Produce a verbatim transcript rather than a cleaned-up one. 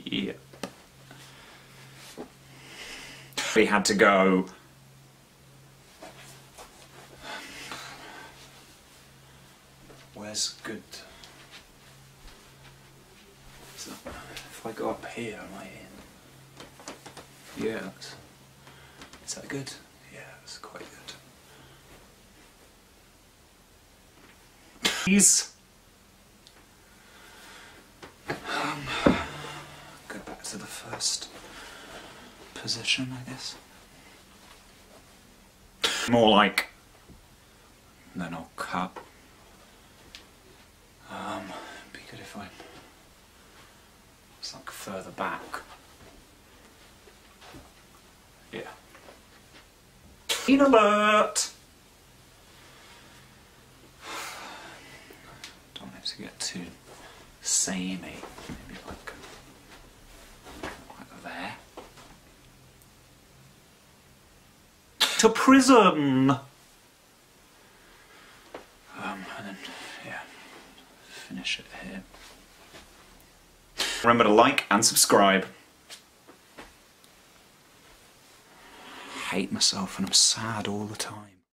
Yeah. We had to go. Where's good? So, if I go up here, am I in? Yeah. That's, is that good? Yeah, that's quite good. Please. Um, go back to the first position, I guess. More like. Then I'll cut. Um, it'd be good if I. It's like further back. Yeah. Scene alert! Don't want it to get too samey. Maybe like, like there. To prison! Um, and then, yeah, finish it here. Remember to like and subscribe. I hate myself and I'm sad all the time.